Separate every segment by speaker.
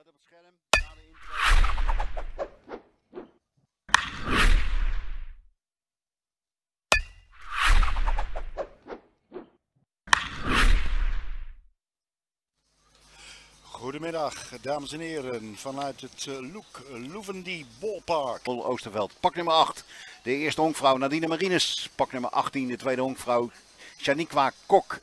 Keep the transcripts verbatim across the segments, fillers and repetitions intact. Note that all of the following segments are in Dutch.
Speaker 1: Let op het scherm. Na de intrede. Goedemiddag, dames en heren, vanuit het Luc Loevendy Ballpark. Oosterveld, pak nummer acht. De eerste honkvrouw Nadine Marines. Pak nummer achttien, de tweede honkvrouw Shaniqua Kok.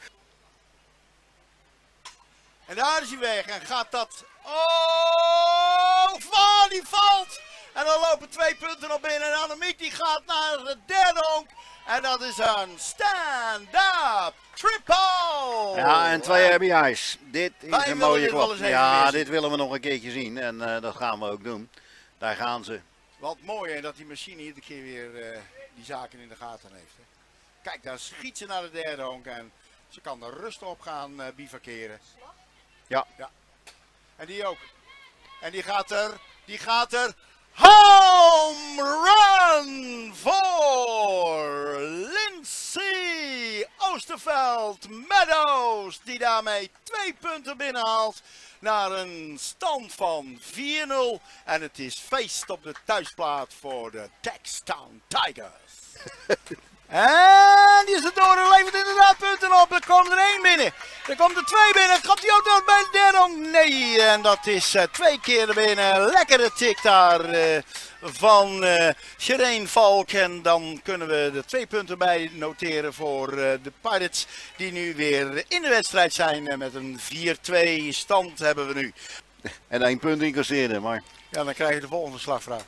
Speaker 1: En daar is hij weg en gaat dat... Oh, van die valt! En dan lopen twee punten op binnen en Annemiek die gaat naar de derde honk. En dat is een stand-up triple! Ja, en twee R B I's. Dit is Wij een mooie klap. Ja, dit willen we nog een keertje zien en uh, dat gaan we ook doen. Daar gaan ze. Wat mooi hè, dat die machine iedere keer weer uh, die zaken in de gaten heeft. Hè. Kijk, daar schiet ze naar de derde honk en ze kan er rustig op gaan uh, bivakeren. Ja. ja. En die ook. En die gaat er, die gaat er. Home run voor Lindsay Oosterveld Meadows. Die daarmee twee punten binnenhaalt naar een stand van vier nul. En het is feest op de thuisplaat voor de Textown Tigers. En die is er door en levert inderdaad punten op. Er komt er één binnen. Er komt er twee binnen. Gaat die ook door bij de derde honk? Nee, en dat is uh, twee keer er binnen. Lekkere tik daar uh, van uh, Shereen Valk. En dan kunnen we er twee punten bij noteren voor uh, de Pirates. Die nu weer in de wedstrijd zijn. Uh, met een vier twee stand hebben we nu. En één punt incasseren, maar... Ja, dan krijg je de volgende slagvraag.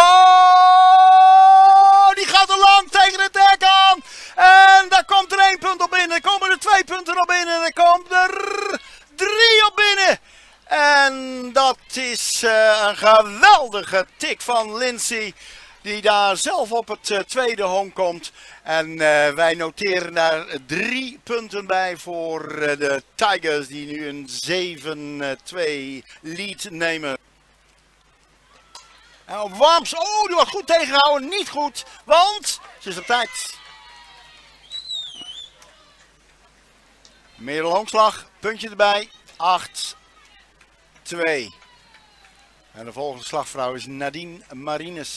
Speaker 1: Oh, die gaat er lang tegen het hek aan. En daar komt er één punt op binnen. Er komen er twee punten op binnen. Er komt er drie op binnen. En dat is uh, een geweldige tik van Lindsay. Die daar zelf op het uh, tweede honk komt. En uh, wij noteren daar drie punten bij voor uh, de Tigers. Die nu een zeven twee lead nemen. En op Warms, oh die wordt goed tegengehouden, niet goed, want ze is op tijd. Middelhonkslag, puntje erbij, acht twee. En de volgende slagvrouw is Nadine Marines.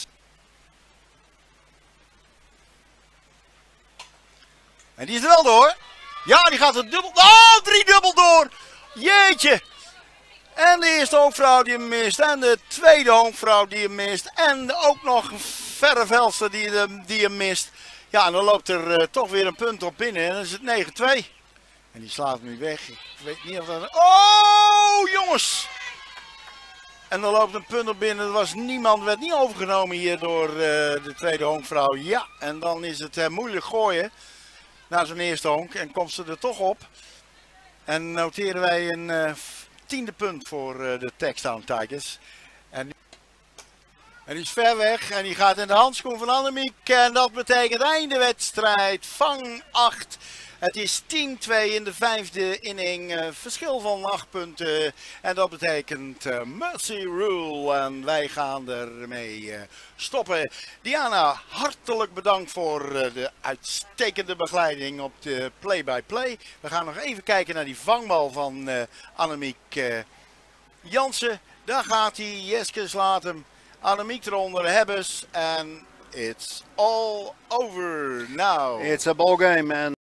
Speaker 1: En die is er wel door. Ja, die gaat er dubbel, oh drie dubbel door, jeetje. En de eerste honkvrouw die hem mist. En de tweede honkvrouw die hem mist. En ook nog een verre veldster die, die hem mist. Ja, en dan loopt er uh, toch weer een punt op binnen. En dan is het negen twee. En die slaat hem nu weg. Ik weet niet of dat... Oh, jongens! En dan loopt een punt op binnen. Er was niemand, werd niet overgenomen hier door uh, de tweede honkvrouw. Ja, en dan is het uh, moeilijk gooien. Naar zo'n eerste honk. En komt ze er toch op. En noteren wij een... Uh, tiende punt voor uh, de Textown Tigers. En, en die is ver weg en die gaat in de handschoen van Annemiek. En dat betekent einde wedstrijd. Vang acht. Het is tien twee in de vijfde inning. Uh, verschil van acht punten. En dat betekent uh, Mercy Rule. En wij gaan ermee uh, stoppen. Diana, hartelijk bedankt voor uh, de uitstekende begeleiding op de play-by-play. We gaan nog even kijken naar die vangbal van uh, Annemiek uh, Jansen. Daar gaat hij. Jeskes laat hem. Annemiek eronder. Hebbes. En it's all over now. It's a ball game, man.